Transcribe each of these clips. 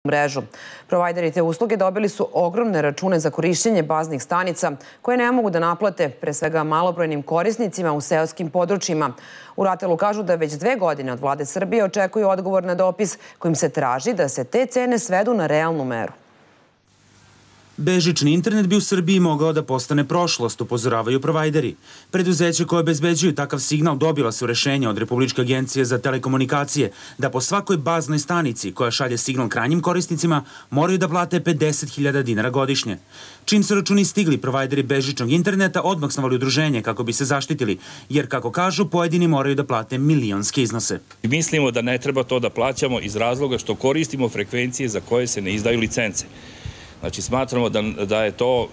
mrežu. Provajderi te usluge dobili su ogromne račune za korišćenje baznih stanica koje ne mogu da naplate, pre svega malobrojnim korisnicima u seoskim područjima. U RATEL-u kažu da već 2 godine od vlade Srbije očekuju odgovor na dopis kojim se traži da se te cene svedu na realnu meru. Bežični internet bi u Srbiji mogao da postane prošlost, upozoravaju provajderi. Preduzeće koje obezbeđuju takav signal dobila su rešenje od Republičke agencije za telekomunikacije da po svakoj baznoj stanici koja šalje signal krajnjim korisnicima moraju da plate 50.000 dinara godišnje. Čim su računi stigli, provajderi bežičnog interneta odmah osnovali udruženje kako bi se zaštitili, jer kako kažu, pojedini moraju da plate milionske iznose. Mislimo da ne treba to da plaćamo iz razloga što koristimo frekvencije za koje se ne izdaju licence. Znači, smatramo da je to,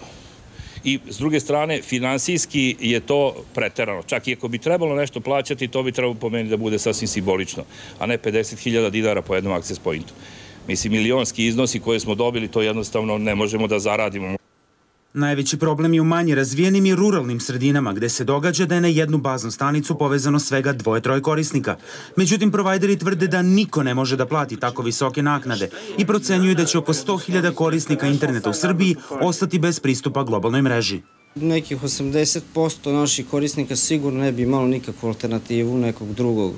i s druge strane, finansijski je to preterano. Čak i ako bi trebalo nešto plaćati, to bi trebalo po meni da bude sasvim simbolično, a ne 50.000 dinara po jednom access pointu. Mislim, milionski iznosi koje smo dobili, to jednostavno ne možemo da zaradimo. Najveći problem je u manje razvijenim i ruralnim sredinama, gde se događa da je na jednu baznu stanicu povezano svega 2-3 korisnika. Međutim, provajderi tvrde da niko ne može da plati tako visoke naknade i procenjuju da će oko 100.000 korisnika interneta u Srbiji ostati bez pristupa globalnoj mreži. Nekih 80% naših korisnika sigurno ne bi imalo nikakvu alternativu nekog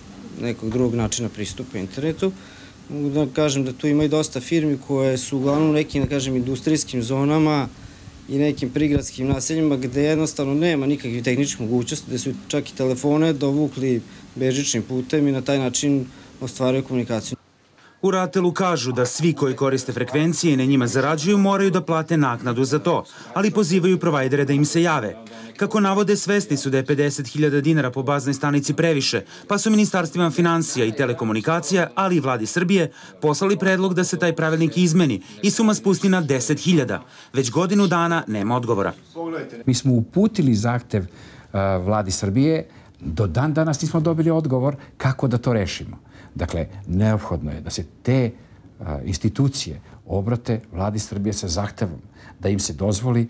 drugog načina pristupa internetu. Mogu da kažem da tu ima i dosta firmi koje su uglavnom u nekim, da kažem, industrijskim zonama i nekim prigradskim naseljima gde jednostavno nema nikakvih tehničkih mogućnosti, gde su čak i telefone dovukli bežičnim putem i na taj način ostvaruju komunikaciju. U RATEL-u kažu da svi koji koriste frekvencije i na njima zarađuju moraju da plate naknadu za to, ali pozivaju provajdere da im se jave. Kako navode, svesni su da je 50.000 dinara po baznoj stanici previše, pa su ministarstvima finansija i telekomunikacija, ali i vladi Srbije, poslali predlog da se taj pravilnik izmeni i suma spusti na 10.000. Već godinu dana nema odgovora. Mi smo uputili zahtev vladi Srbije, do dan danas nismo dobili odgovor kako da to rešimo. Dakle, neophodno je da se te institucije obrate vladi Srbije sa zahtevom da im se dozvoli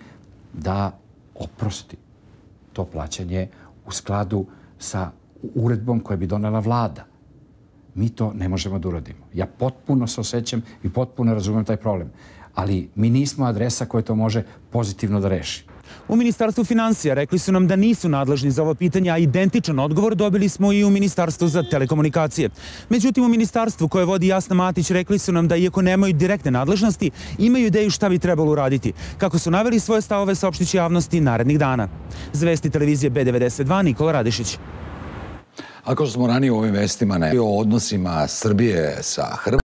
da oprosti to plaćanje u skladu sa uredbom koje bi donela vlada. Mi to ne možemo da uradimo. Ja potpuno se osjećam i potpuno razumem taj problem, ali mi nismo adresa koja to može pozitivno da reši. U Ministarstvu finansija rekli su nam da nisu nadležni za ovo pitanje, a identičan odgovor dobili smo i u Ministarstvu za telekomunikacije. Međutim, u Ministarstvu koje vodi Jasna Matić rekli su nam da iako nemaju direktne nadležnosti, imaju ideju šta bi trebalo uraditi. Kako su naveli svoje stavove, saopštiće javnosti narednih dana. Za vesti televizije B92, Nikola Radišić. Ako smo ranije u ovim vestima o odnosima Srbije sa Hrvatskom,